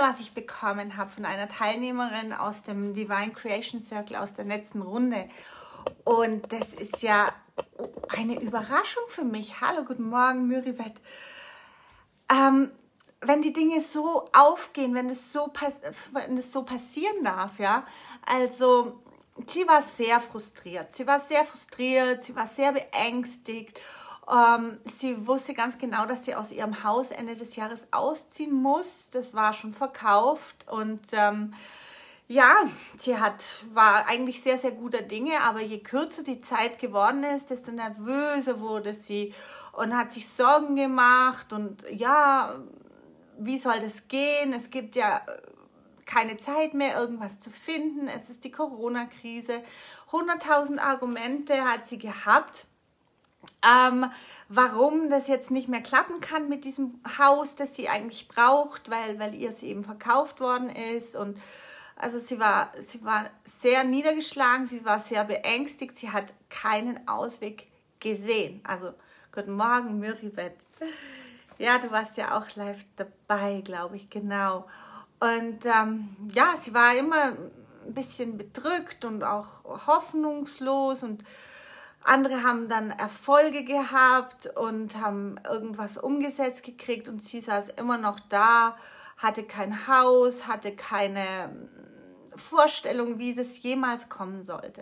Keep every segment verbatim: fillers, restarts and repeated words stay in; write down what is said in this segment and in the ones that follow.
was ich bekommen habe von einer Teilnehmerin aus dem Divine Creation Circle aus der letzten Runde. Und das ist ja eine Überraschung für mich. Hallo, guten Morgen, Mürrivet. Ähm, wenn die Dinge so aufgehen, wenn das so, wenn das so passieren darf, ja, also sie war sehr frustriert, sie war sehr frustriert, sie war sehr beängstigt, ähm, sie wusste ganz genau, dass sie aus ihrem Haus Ende des Jahres ausziehen muss, das war schon verkauft und ähm, ja, sie hat, war eigentlich sehr, sehr guter Dinge, aber je kürzer die Zeit geworden ist, desto nervöser wurde sie und hat sich Sorgen gemacht und ja, wie soll das gehen? Es gibt ja keine Zeit mehr, irgendwas zu finden. Es ist die Corona-Krise. hunderttausend Argumente hat sie gehabt, ähm, warum das jetzt nicht mehr klappen kann mit diesem Haus, das sie eigentlich braucht, weil, weil ihr es eben verkauft worden ist. Und also sie war, sie war sehr niedergeschlagen, sie war sehr beängstigt, sie hat keinen Ausweg gesehen. Also, guten Morgen, Mürrivet. Ja, du warst ja auch live dabei, glaube ich, genau. Und ähm, ja, sie war immer ein bisschen bedrückt und auch hoffnungslos und andere haben dann Erfolge gehabt und haben irgendwas umgesetzt gekriegt und sie saß immer noch da, hatte kein Haus, hatte keine Vorstellung, wie das jemals kommen sollte.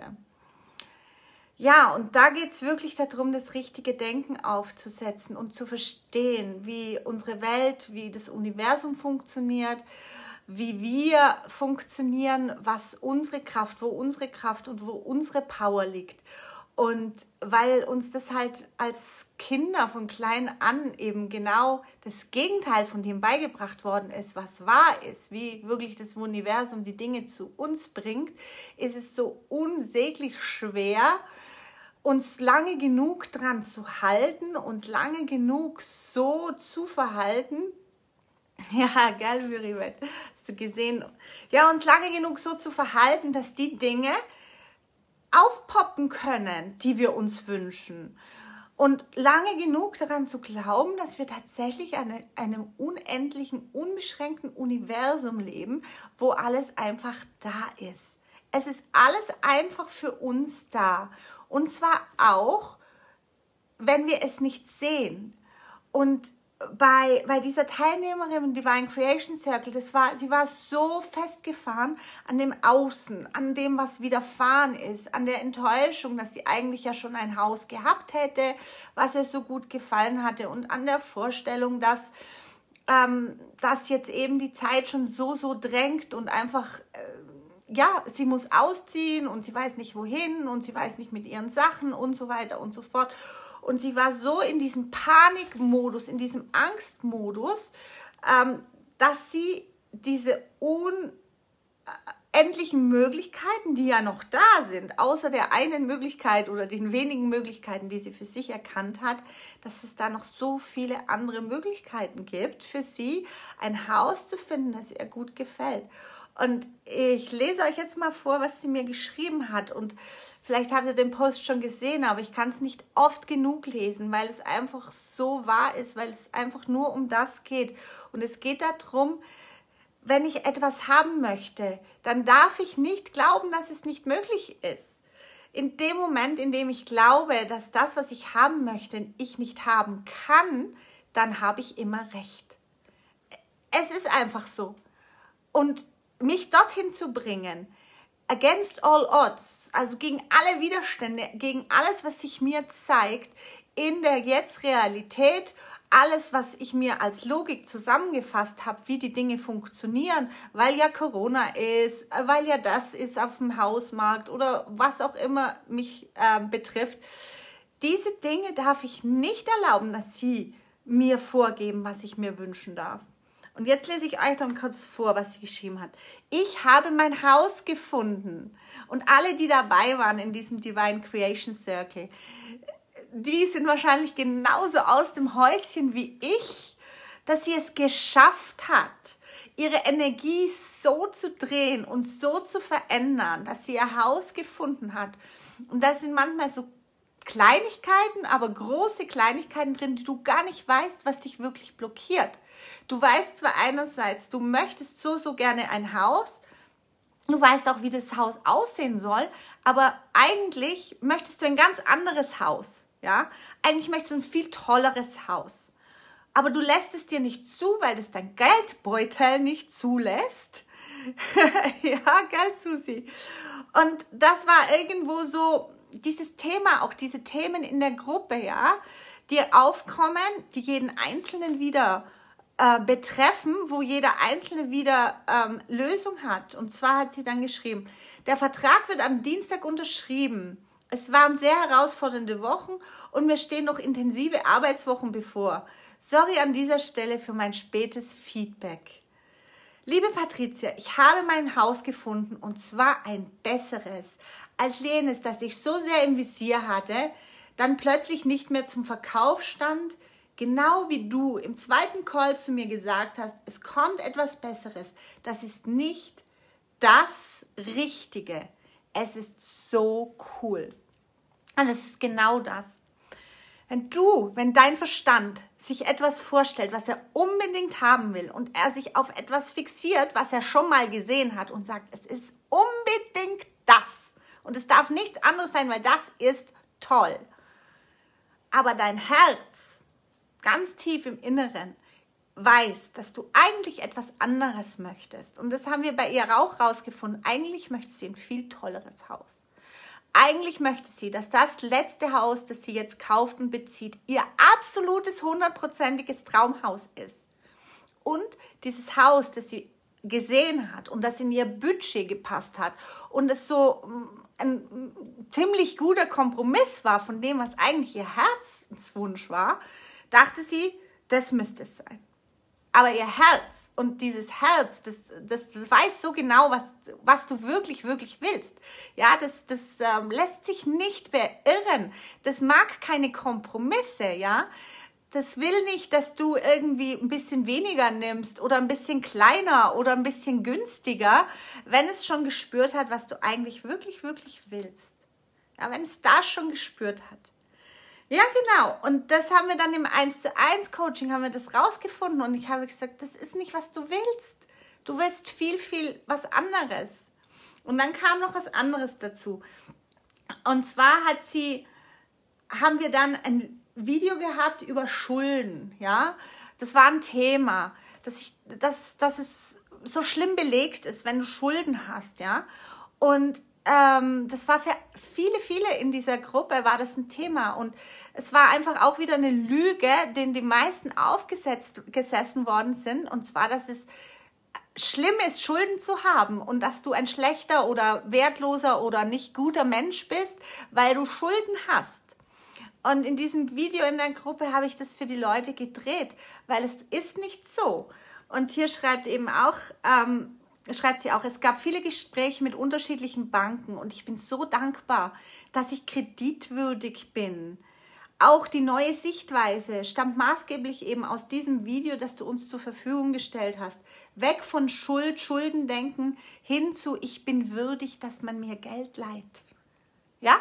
Ja, und da geht es wirklich darum, das richtige Denken aufzusetzen und zu verstehen, wie unsere Welt, wie das Universum funktioniert, wie wir funktionieren, was unsere Kraft, wo unsere Kraft und wo unsere Power liegt. Und weil uns das halt als Kinder von klein an eben genau das Gegenteil von dem beigebracht worden ist, was wahr ist, wie wirklich das Universum die Dinge zu uns bringt, ist es so unsäglich schwer, uns lange genug dran zu halten, uns lange genug so zu verhalten. Ja, gell, Mürrivet, hast du gesehen? Ja, uns lange genug so zu verhalten, dass die Dinge aufpoppen können, die wir uns wünschen. Und lange genug daran zu glauben, dass wir tatsächlich in eine, einem unendlichen, unbeschränkten Universum leben, wo alles einfach da ist. Es ist alles einfach für uns da. Und zwar auch, wenn wir es nicht sehen. Und bei, bei dieser Teilnehmerin im Divine Creation Circle, das war, sie war so festgefahren an dem Außen, an dem, was widerfahren ist, an der Enttäuschung, dass sie eigentlich ja schon ein Haus gehabt hätte, was ihr so gut gefallen hatte und an der Vorstellung, dass, ähm, dass jetzt eben die Zeit schon so, so drängt und einfach, äh, ja, sie muss ausziehen und sie weiß nicht wohin und sie weiß nicht mit ihren Sachen und so weiter und so fort. Und sie war so in diesem Panikmodus, in diesem Angstmodus, ähm, dass sie diese unendlichen Möglichkeiten, die ja noch da sind, außer der einen Möglichkeit oder den wenigen Möglichkeiten, die sie für sich erkannt hat, dass es da noch so viele andere Möglichkeiten gibt, für sie ein Haus zu finden, das ihr gut gefällt. Und ich lese euch jetzt mal vor, was sie mir geschrieben hat. Und vielleicht habt ihr den Post schon gesehen, aber ich kann es nicht oft genug lesen, weil es einfach so wahr ist, weil es einfach nur um das geht. Und es geht darum, wenn ich etwas haben möchte, dann darf ich nicht glauben, dass es nicht möglich ist. In dem Moment, in dem ich glaube, dass das, was ich haben möchte, ich nicht haben kann, dann habe ich immer recht. Es ist einfach so. Und mich dorthin zu bringen, against all odds, also gegen alle Widerstände, gegen alles, was sich mir zeigt, in der Jetzt-Realität, alles, was ich mir als Logik zusammengefasst habe, wie die Dinge funktionieren, weil ja Corona ist, weil ja das ist auf dem Hausmarkt oder was auch immer mich äh, betrifft. Diese Dinge darf ich nicht erlauben, dass sie mir vorgeben, was ich mir wünschen darf. Und jetzt lese ich euch dann kurz vor, was sie geschrieben hat. Ich habe mein Haus gefunden. Und alle, die dabei waren in diesem Divine Creation Circle, die sind wahrscheinlich genauso aus dem Häuschen wie ich, dass sie es geschafft hat, ihre Energie so zu drehen und so zu verändern, dass sie ihr Haus gefunden hat. Und das sind manchmal so Kleinigkeiten, aber große Kleinigkeiten drin, die du gar nicht weißt, was dich wirklich blockiert. Du weißt zwar einerseits, du möchtest so, so gerne ein Haus, du weißt auch, wie das Haus aussehen soll, aber eigentlich möchtest du ein ganz anderes Haus. Ja? Eigentlich möchtest du ein viel tolleres Haus. Aber du lässt es dir nicht zu, weil das dein Geldbeutel nicht zulässt. Ja, geil, Susi. Und das war irgendwo so dieses Thema, auch diese Themen in der Gruppe, ja, die aufkommen, die jeden Einzelnen wieder äh, betreffen, wo jeder Einzelne wieder ähm, Lösung hat. Und zwar hat sie dann geschrieben, der Vertrag wird am Dienstag unterschrieben. Es waren sehr herausfordernde Wochen und mir stehen noch intensive Arbeitswochen bevor. Sorry an dieser Stelle für mein spätes Feedback. Liebe Patricia, ich habe mein Haus gefunden und zwar ein besseres als jenes, das ich so sehr im Visier hatte, dann plötzlich nicht mehr zum Verkauf stand, genau wie du im zweiten Call zu mir gesagt hast, es kommt etwas Besseres. Das ist nicht das Richtige. Es ist so cool. Und es ist genau das. Wenn du, wenn dein Verstand sich etwas vorstellt, was er unbedingt haben will und er sich auf etwas fixiert, was er schon mal gesehen hat und sagt, es ist unbedingt das und es darf nichts anderes sein, weil das ist toll. Aber dein Herz, ganz tief im Inneren, weiß, dass du eigentlich etwas anderes möchtest. Und das haben wir bei ihr auch rausgefunden. Eigentlich möchte sie ein viel tolleres Haus. Eigentlich möchte sie, dass das letzte Haus, das sie jetzt kauft und bezieht, ihr absolutes, hundertprozentiges Traumhaus ist. Und dieses Haus, das sie gesehen hat und das in ihr Budget gepasst hat und es so ein ziemlich guter Kompromiss war von dem, was eigentlich ihr Herzenswunsch war, dachte sie, das müsste es sein. Aber ihr Herz und dieses Herz, das, das, das weiß so genau, was, was du wirklich, wirklich willst. Ja, das, das ähm, lässt sich nicht beirren. Das mag keine Kompromisse, ja. Das will nicht, dass du irgendwie ein bisschen weniger nimmst oder ein bisschen kleiner oder ein bisschen günstiger, wenn es schon gespürt hat, was du eigentlich wirklich, wirklich willst. Ja, wenn es das schon gespürt hat. Ja, genau. Und das haben wir dann im eins zu eins Coaching, haben wir das rausgefunden und ich habe gesagt, das ist nicht, was du willst. Du willst viel, viel was anderes. Und dann kam noch was anderes dazu. Und zwar hat sie, haben wir dann ein Video gehabt über Schulden, ja. Das war ein Thema, dass, ich, dass, dass es so schlimm belegt ist, wenn du Schulden hast, ja. Und ähm, das war für viele, viele in dieser Gruppe war das ein Thema und es war einfach auch wieder eine Lüge, den die meisten aufgesetzt gesessen worden sind, und zwar, dass es schlimm ist, Schulden zu haben und dass du ein schlechter oder wertloser oder nicht guter Mensch bist, weil du Schulden hast. Und in diesem Video in der Gruppe habe ich das für die Leute gedreht, weil es ist nicht so. Und hier schreibt eben auch, ähm, schreibt sie auch, es gab viele Gespräche mit unterschiedlichen Banken und ich bin so dankbar, dass ich kreditwürdig bin. Auch die neue Sichtweise stammt maßgeblich eben aus diesem Video, das du uns zur Verfügung gestellt hast. Weg von Schuld, Schuldendenken hin zu ich bin würdig, dass man mir Geld leiht. Ja?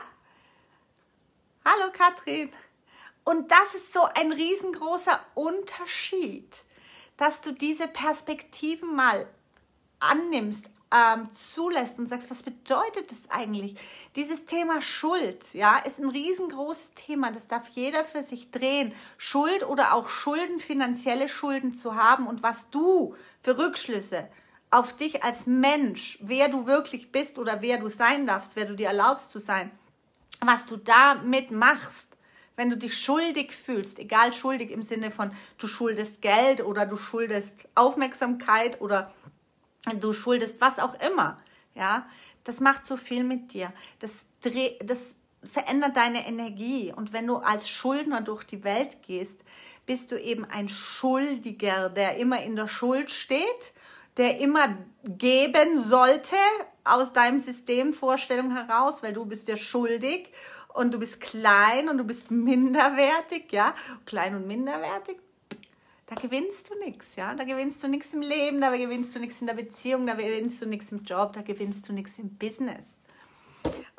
Hallo Katrin. Und das ist so ein riesengroßer Unterschied, dass du diese Perspektiven mal annimmst, ähm, zulässt und sagst, was bedeutet das eigentlich? Dieses Thema Schuld, ja, ist ein riesengroßes Thema. Das darf jeder für sich drehen. Schuld oder auch Schulden, finanzielle Schulden zu haben und was du für Rückschlüsse auf dich als Mensch, wer du wirklich bist oder wer du sein darfst, wer du dir erlaubst zu sein, was du damit machst, wenn du dich schuldig fühlst, egal schuldig im Sinne von du schuldest Geld oder du schuldest Aufmerksamkeit oder du schuldest was auch immer, ja, das macht so viel mit dir, das, dreh, das verändert deine Energie und wenn du als Schuldner durch die Welt gehst, bist du eben ein Schuldiger, der immer in der Schuld steht, der immer geben sollte aus deinem Systemvorstellung heraus, weil du bist ja schuldig und du bist klein und du bist minderwertig, ja, klein und minderwertig. Da gewinnst du nichts, ja, da gewinnst du nichts im Leben, da gewinnst du nichts in der Beziehung, da gewinnst du nichts im Job, da gewinnst du nichts im Business.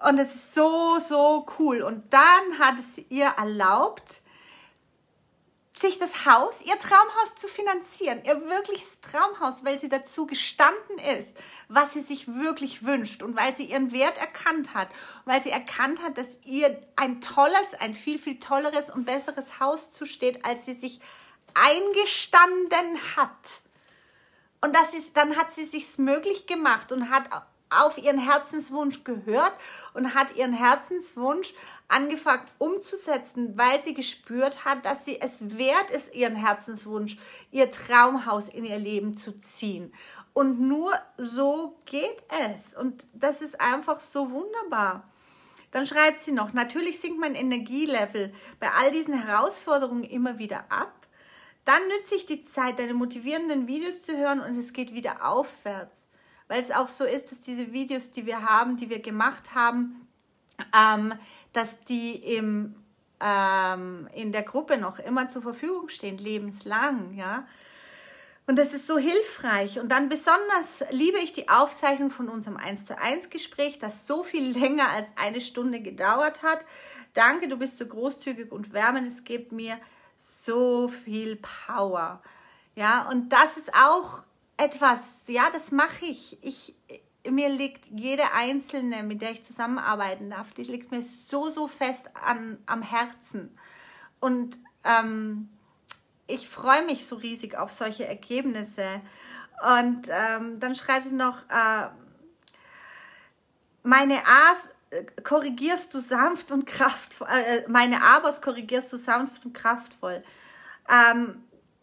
Und es ist so, so cool. Und dann hat es ihr erlaubt, sich das Haus, ihr Traumhaus zu finanzieren, ihr wirkliches Traumhaus, weil sie dazu gestanden ist, was sie sich wirklich wünscht und weil sie ihren Wert erkannt hat, weil sie erkannt hat, dass ihr ein tolles, ein viel, viel tolleres und besseres Haus zusteht, als sie sich eingestanden hat. Und das ist, dann hat sie sich's möglich gemacht und hat auf ihren Herzenswunsch gehört und hat ihren Herzenswunsch angefangen umzusetzen, weil sie gespürt hat, dass sie es wert ist, ihren Herzenswunsch, ihr Traumhaus in ihr Leben zu ziehen. Und nur so geht es. Und das ist einfach so wunderbar. Dann schreibt sie noch, natürlich sinkt mein Energielevel bei all diesen Herausforderungen immer wieder ab. Dann nütze ich die Zeit, deine motivierenden Videos zu hören und es geht wieder aufwärts. Weil es auch so ist, dass diese Videos, die wir haben, die wir gemacht haben, ähm, dass die im, ähm, in der Gruppe noch immer zur Verfügung stehen, lebenslang, ja. Und das ist so hilfreich. Und dann besonders liebe ich die Aufzeichnung von unserem eins zu eins Gespräch, das so viel länger als eine Stunde gedauert hat. Danke, du bist so großzügig und wärmend, es gibt mir so viel Power. Ja, und das ist auch etwas, ja, das mache ich. ich. Mir liegt jede Einzelne, mit der ich zusammenarbeiten darf, die liegt mir so, so fest an, am Herzen. Und ähm, ich freue mich so riesig auf solche Ergebnisse. Und ähm, dann schreibt sie noch, äh, meine A's korrigierst du sanft und kraftvoll, äh, meine Abers korrigierst du sanft und kraftvoll. Ähm,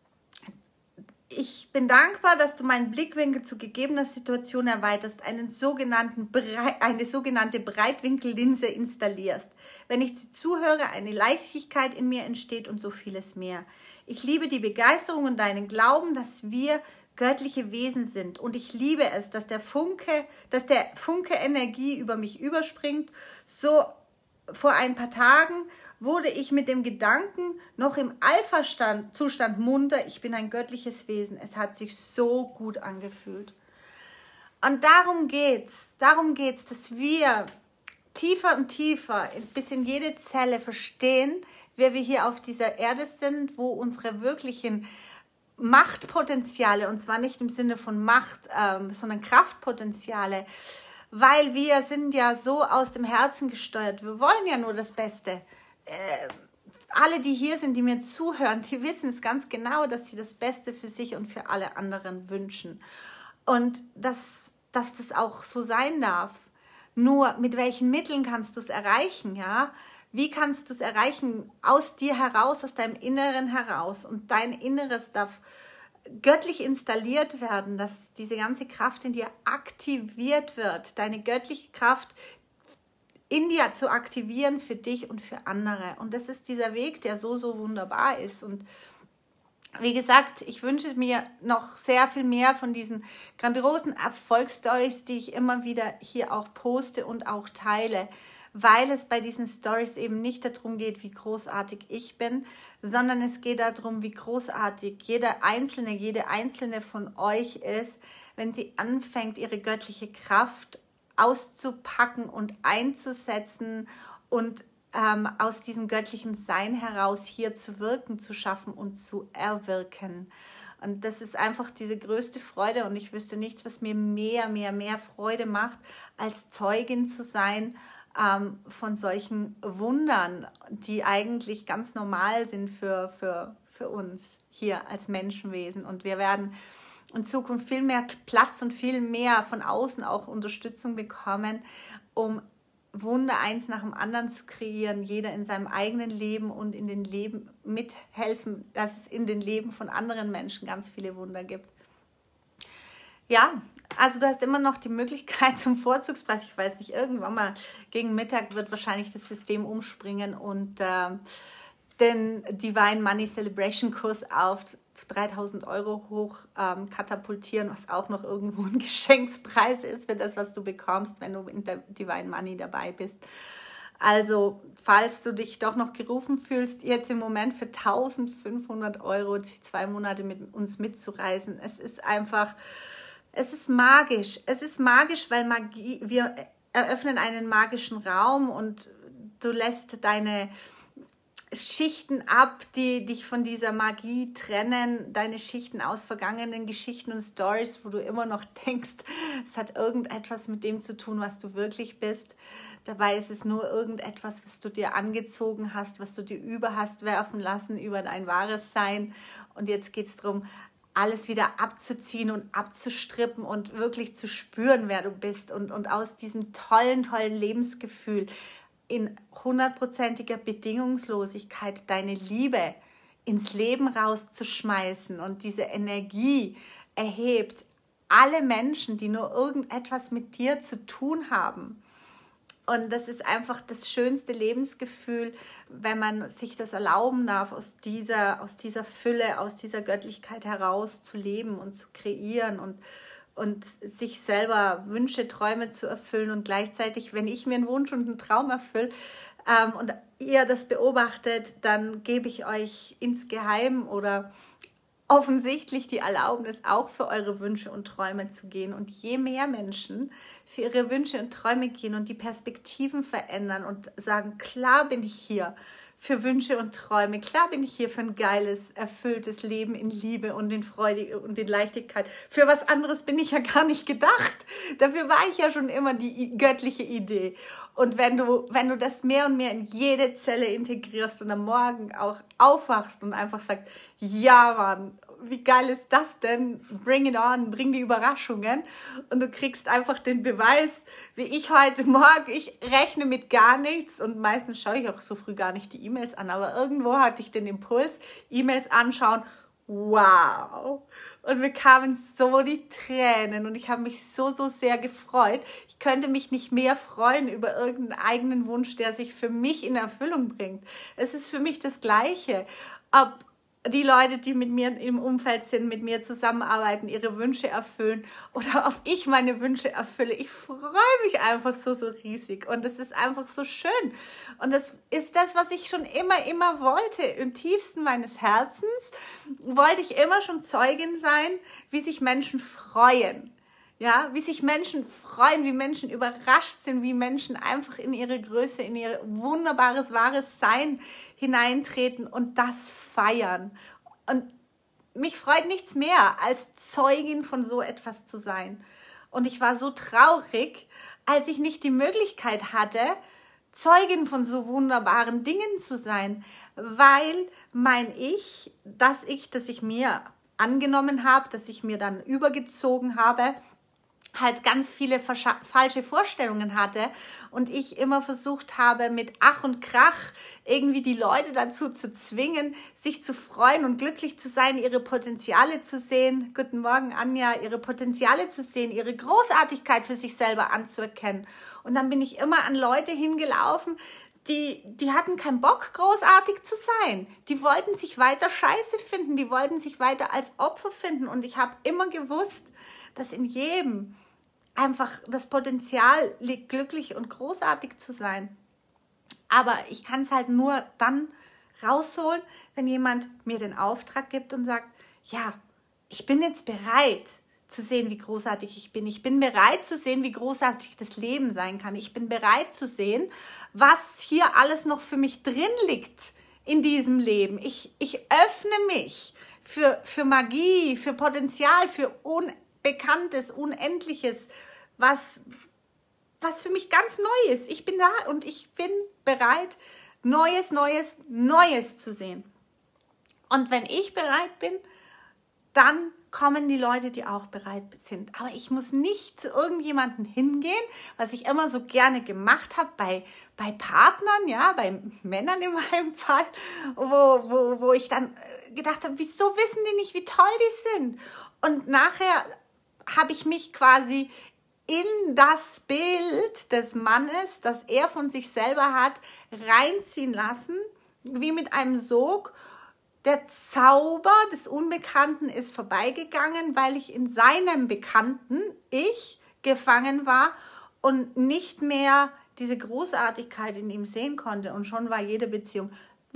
Ich bin dankbar, dass du meinen Blickwinkel zu gegebener Situation erweiterst, einen sogenannten Brei- eine sogenannte Breitwinkellinse installierst. Wenn ich dir zuhöre, eine Leichtigkeit in mir entsteht und so vieles mehr. Ich liebe die Begeisterung und deinen Glauben, dass wir göttliche Wesen sind. Und ich liebe es, dass der Funke, dass der Funke Energie über mich überspringt. So vor ein paar Tagen wurde ich mit dem Gedanken noch im Alpha-Zustand munter, ich bin ein göttliches Wesen. Es hat sich so gut angefühlt. Und darum geht's, darum geht's, dass wir tiefer und tiefer bis in jede Zelle verstehen, wer wir hier auf dieser Erde sind, wo unsere wirklichen Machtpotenziale, und zwar nicht im Sinne von Macht, ähm, sondern Kraftpotenziale, weil wir sind ja so aus dem Herzen gesteuert. Wir wollen ja nur das Beste. Äh, alle, die hier sind, die mir zuhören, die wissen es ganz genau, dass sie das Beste für sich und für alle anderen wünschen. Und dass, dass das auch so sein darf. Nur mit welchen Mitteln kannst du es erreichen, ja? Wie kannst du es erreichen? Aus dir heraus, aus deinem Inneren heraus. Und dein Inneres darf göttlich installiert werden, dass diese ganze Kraft in dir aktiviert wird. Deine göttliche Kraft in dir zu aktivieren für dich und für andere. Und das ist dieser Weg, der so, so wunderbar ist. Und wie gesagt, ich wünsche mir noch sehr viel mehr von diesen grandiosen Erfolgsstories, die ich immer wieder hier auch poste und auch teile, weil es bei diesen Stories eben nicht darum geht, wie großartig ich bin, sondern es geht darum, wie großartig jeder Einzelne, jede Einzelne von euch ist, wenn sie anfängt, ihre göttliche Kraft auszupacken und einzusetzen und ähm, aus diesem göttlichen Sein heraus hier zu wirken, zu schaffen und zu erwirken. Und das ist einfach diese größte Freude und ich wüsste nichts, was mir mehr, mehr, mehr Freude macht, als Zeugin zu sein ähm, von solchen Wundern, die eigentlich ganz normal sind für, für, für uns hier als Menschenwesen. Und wir werden in Zukunft viel mehr Platz und viel mehr von außen auch Unterstützung bekommen, um Wunder eins nach dem anderen zu kreieren, jeder in seinem eigenen Leben und in den Leben mithelfen, dass es in den Leben von anderen Menschen ganz viele Wunder gibt. Ja, also du hast immer noch die Möglichkeit zum Vorzugspreis, ich weiß nicht, irgendwann mal gegen Mittag wird wahrscheinlich das System umspringen und äh, den Divine Money Celebration Kurs auf dreitausend Euro hoch ähm, katapultieren, was auch noch irgendwo ein Geschenkspreis ist für das, was du bekommst, wenn du in der Divine Money dabei bist. Also, falls du dich doch noch gerufen fühlst, jetzt im Moment für eintausendfünfhundert Euro die zwei Monate mit uns mitzureisen, es ist einfach, es ist magisch. Es ist magisch, weil Magie, wir eröffnen einen magischen Raum und du lässt deine Schichten ab, die dich von dieser Magie trennen, deine Schichten aus vergangenen Geschichten und Stories, wo du immer noch denkst, es hat irgendetwas mit dem zu tun, was du wirklich bist. Dabei ist es nur irgendetwas, was du dir angezogen hast, was du dir über hast werfen lassen, über dein wahres Sein. Und jetzt geht es darum, alles wieder abzuziehen und abzustrippen und wirklich zu spüren, wer du bist und, und aus diesem tollen, tollen Lebensgefühl in hundertprozentiger Bedingungslosigkeit deine Liebe ins Leben rauszuschmeißen und diese Energie erhebt alle Menschen, die nur irgendetwas mit dir zu tun haben. Und das ist einfach das schönste Lebensgefühl, wenn man sich das erlauben darf, aus dieser, aus dieser Fülle, aus dieser Göttlichkeit heraus zu leben und zu kreieren und und sich selber Wünsche, Träume zu erfüllen und gleichzeitig, wenn ich mir einen Wunsch und einen Traum erfülle ähm, und ihr das beobachtet, dann gebe ich euch insgeheim oder offensichtlich die Erlaubnis, auch für eure Wünsche und Träume zu gehen. Und je mehr Menschen für ihre Wünsche und Träume gehen und die Perspektiven verändern und sagen, klar bin ich hier für Wünsche und Träume. Klar bin ich hier für ein geiles, erfülltes Leben in Liebe und in Freude und in Leichtigkeit. Für was anderes bin ich ja gar nicht gedacht. Dafür war ich ja schon immer die göttliche Idee. Und wenn du, wenn du das mehr und mehr in jede Zelle integrierst und am Morgen auch aufwachst und einfach sagst, ja Mann, wie geil ist das denn? Bring it on, bring die Überraschungen. Und du kriegst einfach den Beweis, wie ich heute Morgen, ich rechne mit gar nichts und meistens schaue ich auch so früh gar nicht die E-Mails an, aber irgendwo hatte ich den Impuls, E-Mails anschauen, wow. Und mir kamen so die Tränen und ich habe mich so, so sehr gefreut. Ich könnte mich nicht mehr freuen über irgendeinen eigenen Wunsch, der sich für mich in Erfüllung bringt. Es ist für mich das Gleiche, ob die Leute, die mit mir im Umfeld sind, mit mir zusammenarbeiten, ihre Wünsche erfüllen oder ob ich meine Wünsche erfülle. Ich freue mich einfach so, so riesig und es ist einfach so schön. Und das ist das, was ich schon immer, immer wollte. Im tiefsten meines Herzens wollte ich immer schon Zeugin sein, wie sich Menschen freuen. Ja, wie sich Menschen freuen, wie Menschen überrascht sind, wie Menschen einfach in ihre Größe, in ihr wunderbares, wahres Sein hineintreten und das feiern. Und mich freut nichts mehr, als Zeugin von so etwas zu sein. Und ich war so traurig, als ich nicht die Möglichkeit hatte, Zeugin von so wunderbaren Dingen zu sein, weil mein Ich, das Ich, das ich mir angenommen habe, das ich mir dann übergezogen habe, halt ganz viele falsche Vorstellungen hatte und ich immer versucht habe, mit Ach und Krach irgendwie die Leute dazu zu zwingen, sich zu freuen und glücklich zu sein, ihre Potenziale zu sehen. Guten Morgen, Anja, ihre Potenziale zu sehen, ihre Großartigkeit für sich selber anzuerkennen. Und dann bin ich immer an Leute hingelaufen, die, die hatten keinen Bock, großartig zu sein. Die wollten sich weiter scheiße finden, die wollten sich weiter als Opfer finden und ich habe immer gewusst, dass in jedem einfach das Potenzial liegt, glücklich und großartig zu sein. Aber ich kann es halt nur dann rausholen, wenn jemand mir den Auftrag gibt und sagt, ja, ich bin jetzt bereit zu sehen, wie großartig ich bin. Ich bin bereit zu sehen, wie großartig das Leben sein kann. Ich bin bereit zu sehen, was hier alles noch für mich drin liegt in diesem Leben. Ich, ich öffne mich für, für Magie, für Potenzial, für Unbekanntes, Unendliches, was, was für mich ganz neu ist. Ich bin da und ich bin bereit, Neues, Neues, Neues zu sehen. Und wenn ich bereit bin, dann kommen die Leute, die auch bereit sind. Aber ich muss nicht zu irgendjemandem hingehen, was ich immer so gerne gemacht habe bei, bei Partnern, ja, bei Männern in meinem Fall, wo, wo, wo ich dann gedacht habe, wieso wissen die nicht, wie toll die sind? Und nachher habe ich mich quasi in das Bild des Mannes, das er von sich selber hat, reinziehen lassen, wie mit einem Sog. Der Zauber des Unbekannten ist vorbeigegangen, weil ich in seinem Bekannten Ich gefangen war und nicht mehr diese Großartigkeit in ihm sehen konnte. Und schon war jede Beziehung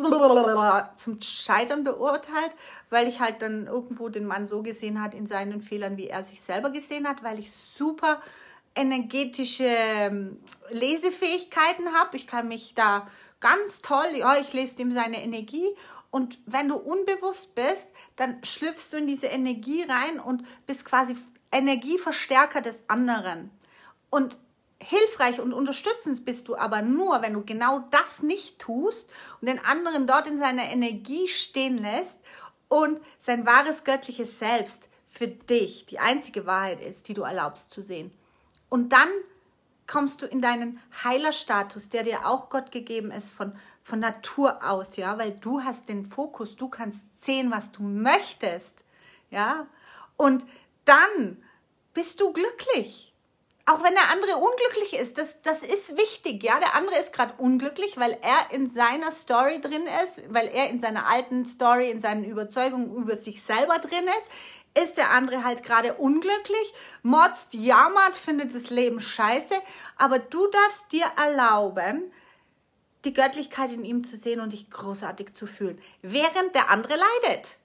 zum Scheitern beurteilt, weil ich halt dann irgendwo den Mann so gesehen hat in seinen Fehlern, wie er sich selber gesehen hat, weil ich super energetische ähm, Lesefähigkeiten habe. Ich kann mich da ganz toll, ja, ich lese dem seine Energie. Und wenn du unbewusst bist, dann schlüpfst du in diese Energie rein und bist quasi Energieverstärker des anderen. Und hilfreich und unterstützend bist du aber nur, wenn du genau das nicht tust und den anderen dort in seiner Energie stehen lässt und sein wahres göttliches Selbst für dich die einzige Wahrheit ist, die du erlaubst zu sehen. Und dann kommst du in deinen Heilerstatus, der dir auch Gott gegeben ist von, von Natur aus, ja, weil du hast den Fokus, du kannst sehen, was du möchtest, ja, und dann bist du glücklich. Auch wenn der andere unglücklich ist, das, das ist wichtig, ja, der andere ist gerade unglücklich, weil er in seiner Story drin ist, weil er in seiner alten Story, in seinen Überzeugungen über sich selber drin ist, ist der andere halt gerade unglücklich, motzt, jammert, findet das Leben scheiße, aber du darfst dir erlauben, die Göttlichkeit in ihm zu sehen und dich großartig zu fühlen, während der andere leidet.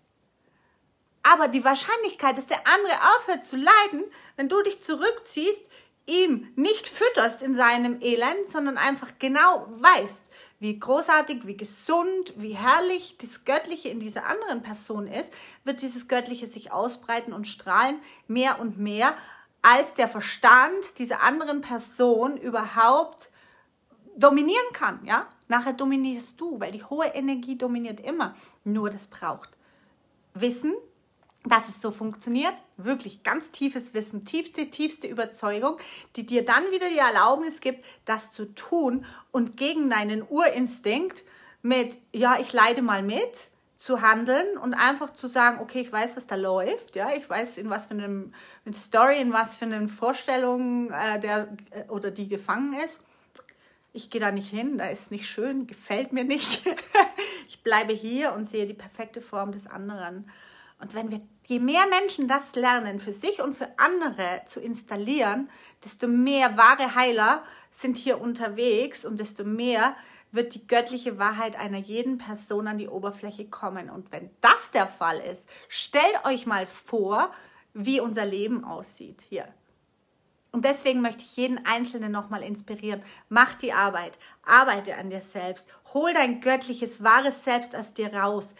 Aber die Wahrscheinlichkeit, dass der andere aufhört zu leiden, wenn du dich zurückziehst, ihm nicht fütterst in seinem Elend, sondern einfach genau weißt, wie großartig, wie gesund, wie herrlich das Göttliche in dieser anderen Person ist, wird dieses Göttliche sich ausbreiten und strahlen mehr und mehr, als der Verstand dieser anderen Person überhaupt dominieren kann. Ja? Nachher dominierst du, weil die hohe Energie dominiert immer. Nur das braucht Wissen, dass es so funktioniert, wirklich ganz tiefes Wissen, tiefste, tiefste Überzeugung, die dir dann wieder die Erlaubnis gibt, das zu tun und gegen deinen Urinstinkt mit, ja, ich leide mal mit, zu handeln und einfach zu sagen, okay, ich weiß, was da läuft, ja, ich weiß, in was für einem in Story, in was für einer Vorstellung äh, der äh, oder die gefangen ist. Ich gehe da nicht hin, da ist nicht schön, gefällt mir nicht. Ich bleibe hier und sehe die perfekte Form des anderen. Und wenn wir, je mehr Menschen das lernen, für sich und für andere zu installieren, desto mehr wahre Heiler sind hier unterwegs und desto mehr wird die göttliche Wahrheit einer jeden Person an die Oberfläche kommen. Und wenn das der Fall ist, stellt euch mal vor, wie unser Leben aussieht hier. Und deswegen möchte ich jeden Einzelnen nochmal inspirieren. Mach die Arbeit, arbeite an dir selbst, hol dein göttliches, wahres Selbst aus dir raus.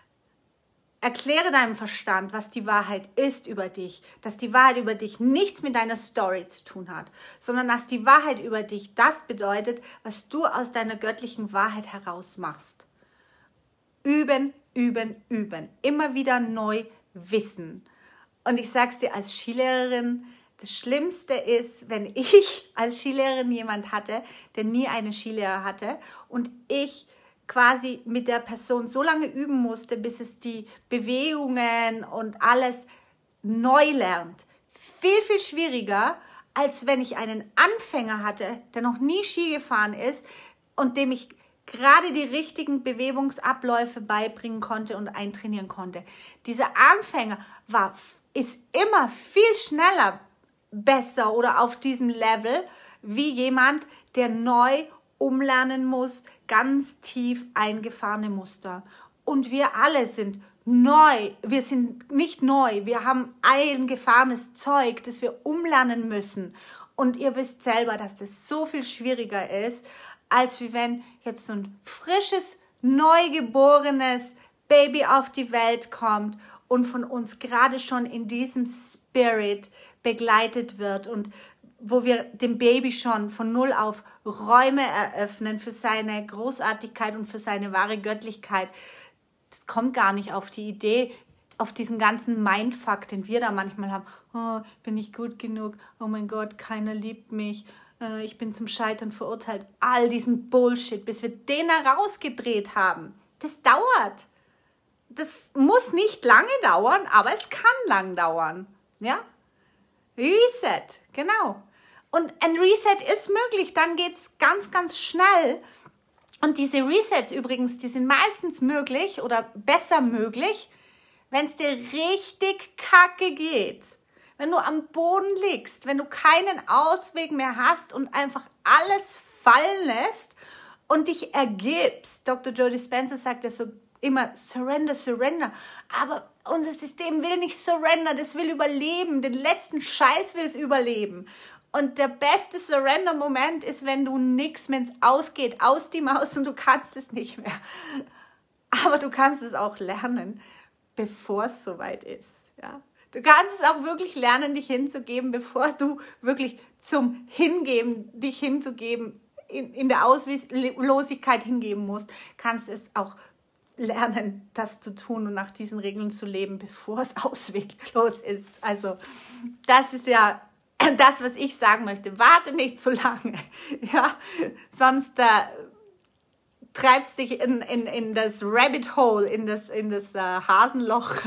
Erkläre deinem Verstand, was die Wahrheit ist über dich, dass die Wahrheit über dich nichts mit deiner Story zu tun hat, sondern dass die Wahrheit über dich das bedeutet, was du aus deiner göttlichen Wahrheit heraus machst. Üben, üben, üben. Immer wieder neu wissen. Und ich sage es dir als Skilehrerin, das Schlimmste ist, wenn ich als Skilehrerin jemand hatte, der nie einen Skilehrer hatte und ich quasi mit der Person so lange üben musste, bis es die Bewegungen und alles neu lernt. Viel, viel schwieriger, als wenn ich einen Anfänger hatte, der noch nie Ski gefahren ist und dem ich gerade die richtigen Bewegungsabläufe beibringen konnte und eintrainieren konnte. Dieser Anfänger war, ist immer viel schneller besser oder auf diesem Level wie jemand, der neu umlernen muss, ganz tief eingefahrene Muster. Und wir alle sind neu, wir sind nicht neu, wir haben eingefahrenes Zeug, das wir umlernen müssen. Und ihr wisst selber, dass das so viel schwieriger ist, als wie wenn jetzt so ein frisches, neugeborenes Baby auf die Welt kommt und von uns gerade schon in diesem Spirit begleitet wird und wo wir dem Baby schon von null auf Räume eröffnen für seine Großartigkeit und für seine wahre Göttlichkeit. Das kommt gar nicht auf die Idee, auf diesen ganzen Mindfuck, den wir da manchmal haben. Oh, bin ich gut genug? Oh mein Gott, keiner liebt mich. Ich bin zum Scheitern verurteilt. All diesen Bullshit, bis wir den herausgedreht haben. Das dauert. Das muss nicht lange dauern, aber es kann lang dauern. Ja? Reset, genau. Und ein Reset ist möglich, dann geht es ganz, ganz schnell. Und diese Resets übrigens, die sind meistens möglich oder besser möglich, wenn es dir richtig kacke geht. Wenn du am Boden liegst, wenn du keinen Ausweg mehr hast und einfach alles fallen lässt und dich ergibst. Doktor Joe Dispenza sagt ja so immer, surrender, surrender. Aber unser System will nicht surrender, das will überleben. Den letzten Scheiß will es überleben. Und der beste Surrender-Moment ist, wenn du nichts, wenn es ausgeht, aus die Maus und du kannst es nicht mehr. Aber du kannst es auch lernen, bevor es soweit ist. Ja? Du kannst es auch wirklich lernen, dich hinzugeben, bevor du wirklich zum Hingeben, dich hinzugeben, in, in der Ausweglosigkeit hingeben musst, kannst es auch lernen, das zu tun und nach diesen Regeln zu leben, bevor es ausweglos ist. Also das ist ja das, was ich sagen möchte. Warte nicht zu lange, ja, sonst äh, treibt es dich in, in, in das Rabbit Hole, in das, in das äh, Hasenloch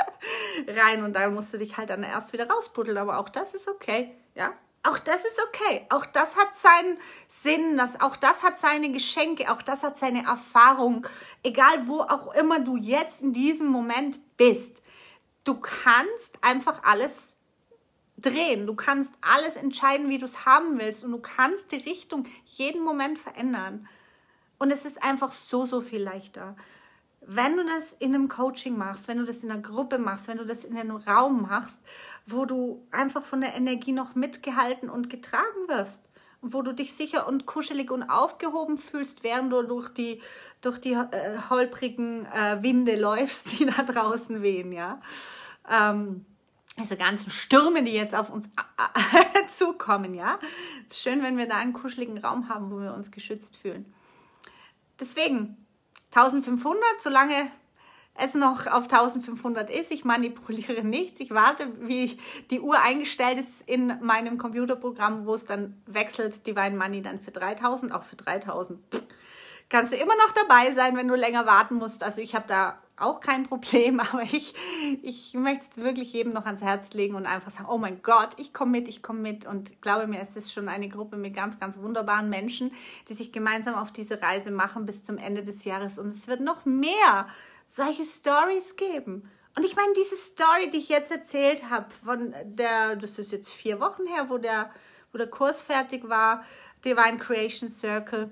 rein und da musst du dich halt dann erst wieder rausbuddeln, aber auch das ist okay, ja. Auch das ist okay. Auch das hat seinen Sinn, das, auch das hat seine Geschenke, auch das hat seine Erfahrung. Egal, wo auch immer du jetzt in diesem Moment bist. Du kannst einfach alles drehen. Du kannst alles entscheiden, wie du es haben willst. Und du kannst die Richtung jeden Moment verändern. Und es ist einfach so, so viel leichter. Wenn du das in einem Coaching machst, wenn du das in einer Gruppe machst, wenn du das in einem Raum machst, wo du einfach von der Energie noch mitgehalten und getragen wirst und wo du dich sicher und kuschelig und aufgehoben fühlst, während du durch die, durch die äh, holprigen äh, Winde läufst, die da draußen wehen, ja. Ähm, also ganzen Stürme, die jetzt auf uns äh, zukommen, ja. Es ist schön, wenn wir da einen kuscheligen Raum haben, wo wir uns geschützt fühlen. Deswegen eintausendfünfhundert, solange es noch auf eintausendfünfhundert ist. Ich manipuliere nichts. Ich warte, wie die Uhr eingestellt ist in meinem Computerprogramm, wo es dann wechselt, Divine Money dann für dreitausend, auch für dreitausend. Pff, kannst du immer noch dabei sein, wenn du länger warten musst. Also ich habe da auch kein Problem, aber ich, ich möchte es wirklich jedem noch ans Herz legen und einfach sagen, oh mein Gott, ich komme mit, ich komme mit. Und glaube mir, es ist schon eine Gruppe mit ganz, ganz wunderbaren Menschen, die sich gemeinsam auf diese Reise machen bis zum Ende des Jahres. Und es wird noch mehr solche Stories geben. Und ich meine, diese Story, die ich jetzt erzählt habe, von der, das ist jetzt vier Wochen her, wo der, wo der Kurs fertig war, Divine Creation Circle.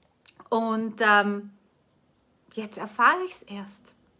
Und ähm, jetzt erfahre ich es erst.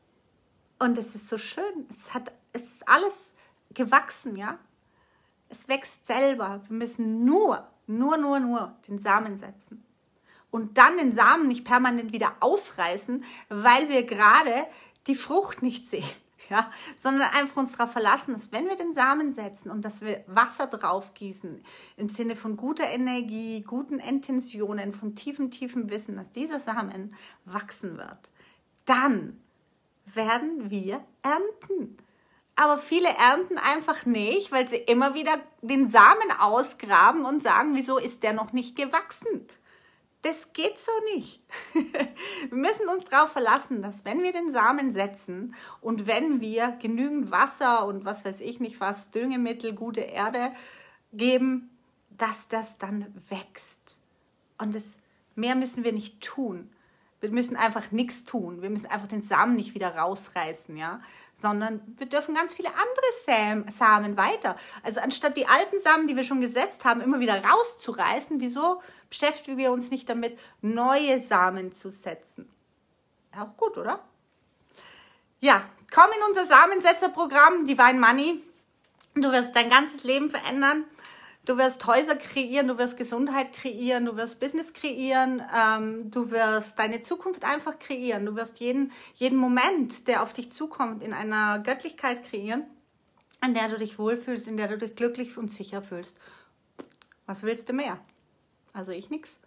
Und es ist so schön. Es hat, es ist alles gewachsen, ja. Es wächst selber. Wir müssen nur, nur, nur, nur den Samen setzen. Und dann den Samen nicht permanent wieder ausreißen, weil wir gerade die Frucht nicht sehen, ja, sondern einfach uns darauf verlassen, dass wenn wir den Samen setzen und dass wir Wasser drauf gießen, im Sinne von guter Energie, guten Intentionen, von tiefem, tiefem Wissen, dass dieser Samen wachsen wird, dann werden wir ernten. Aber viele ernten einfach nicht, weil sie immer wieder den Samen ausgraben und sagen, wieso ist der noch nicht gewachsen? Das geht so nicht. Wir müssen uns darauf verlassen, dass wenn wir den Samen setzen und wenn wir genügend Wasser und was weiß ich nicht was, Düngemittel, gute Erde geben, dass das dann wächst. Und das, mehr müssen wir nicht tun. Wir müssen einfach nichts tun. Wir müssen einfach den Samen nicht wieder rausreißen, ja, sondern wir dürfen ganz viele andere Samen weiter. Also anstatt die alten Samen, die wir schon gesetzt haben, immer wieder rauszureißen, wieso beschäftigen wir uns nicht damit, neue Samen zu setzen? Auch gut, oder? Ja, komm in unser Samensetzerprogramm Divine Money. Du wirst dein ganzes Leben verändern. Du wirst Häuser kreieren, du wirst Gesundheit kreieren, du wirst Business kreieren, ähm, du wirst deine Zukunft einfach kreieren. Du wirst jeden, jeden Moment, der auf dich zukommt, in einer Göttlichkeit kreieren, in der du dich wohlfühlst, in der du dich glücklich und sicher fühlst. Was willst du mehr? Also ich nix.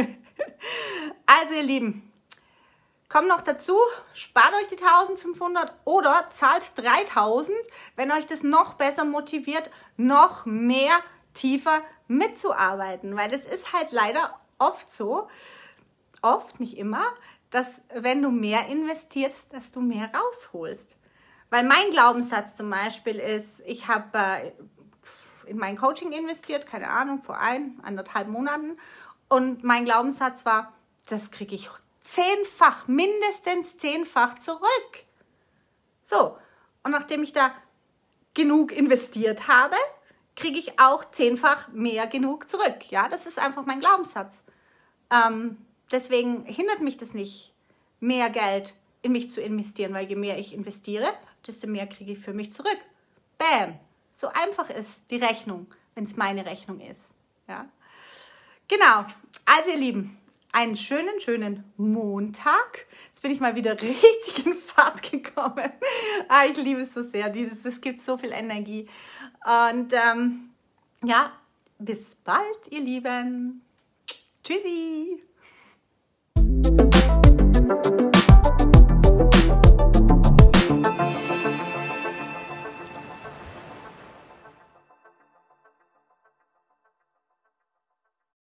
Also ihr Lieben, kommt noch dazu, spart euch die eintausendfünfhundert oder zahlt dreitausend, wenn euch das noch besser motiviert, noch mehr tiefer mitzuarbeiten, weil es ist halt leider oft so, oft, nicht immer, dass wenn du mehr investierst, dass du mehr rausholst. Weil mein Glaubenssatz zum Beispiel ist, ich habe äh, in mein Coaching investiert, keine Ahnung, vor ein, anderthalb Monaten und mein Glaubenssatz war, das kriege ich zehnfach, mindestens zehnfach zurück. So, und nachdem ich da genug investiert habe, kriege ich auch zehnfach mehr genug zurück. Ja, das ist einfach mein Glaubenssatz. Ähm, deswegen hindert mich das nicht, mehr Geld in mich zu investieren, weil je mehr ich investiere, desto mehr kriege ich für mich zurück. Bam! So einfach ist die Rechnung, wenn es meine Rechnung ist. Ja? Genau, also ihr Lieben, einen schönen, schönen Montag. Jetzt bin ich mal wieder richtig in Fahrt gekommen. Ah, ich liebe es so sehr, dieses, es gibt so viel Energie. Und ähm, ja, bis bald, ihr Lieben. Tschüssi.